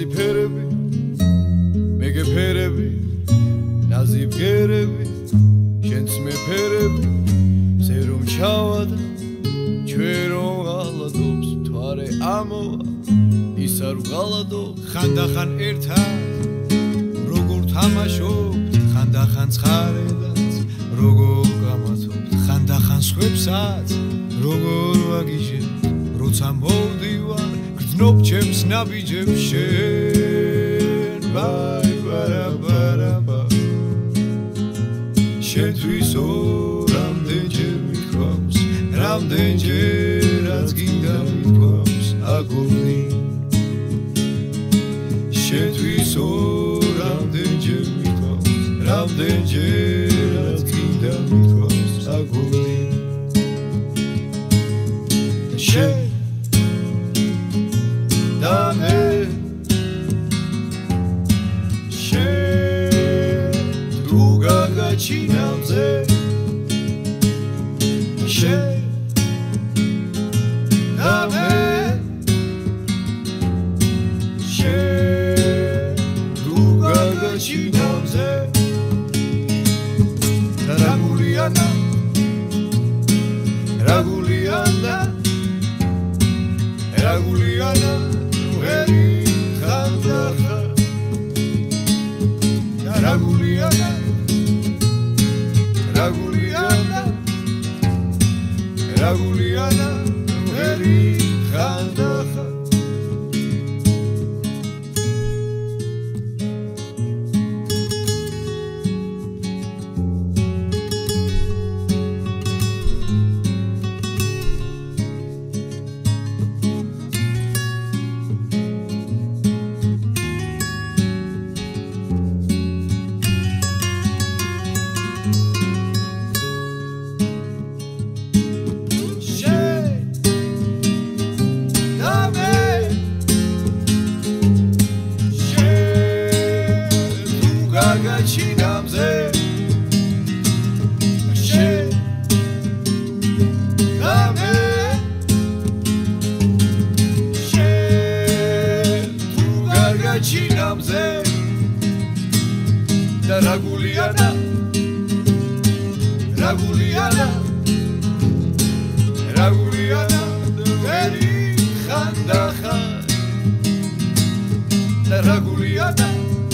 ნაზი ფერები მეგეფერები ნაზი ბგერები შენც მეფერები ზე რომ ჩავადა ჩვენ რომ ღალატობს მთვარე ამოვა ის არ ვღალატობ ხანდახან ერთად როგორ თამაშობთ ხანდახან ცხარედაც როგორ გამაცობთ ხანდახან სხვებსაც როგორ ვაგიჟებთ როცა მოვდივარ გრძნობ ჩემს ნაბიჯებს შენ ბაი ბარაბარაბა შენთვის რამდენჯერ მithქვამს რამდენჯერაც გინდა მithქვამს აგონი შენთვის რამდენჯერ მithქვამს რამდენჯერაც გინდა მithქვამს აგონი შენ და მე შენ თუ გაგაჩინავზე შენ და მე შენ თუ გაგაჩინავზე რაგულიანა რაგულიანა რაგულიანა ნუერი ხანდახა რაგულიანა რაგულიანა რაგულიანა ნუერი ხანდახა გაგაჩინავზე შენ და მე შენ თუ გაგაჩინავზე და რაგულიანა რაგულიანა რაგულიანა ვერი ხანდახა და რაგულიანა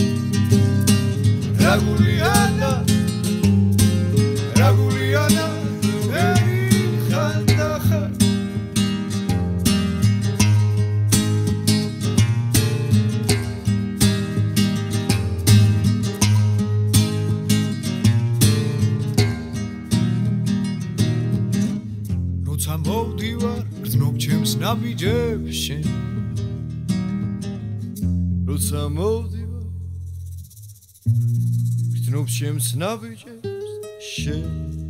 რაგულიანა რაგულიანა ვერი ხანდახა როცა მოვდივარ გრძნობ ჩემს ნაბიჯებს შენ როცა მოვდივარ გრძნობ ჩემს ნაბიჯებს შენ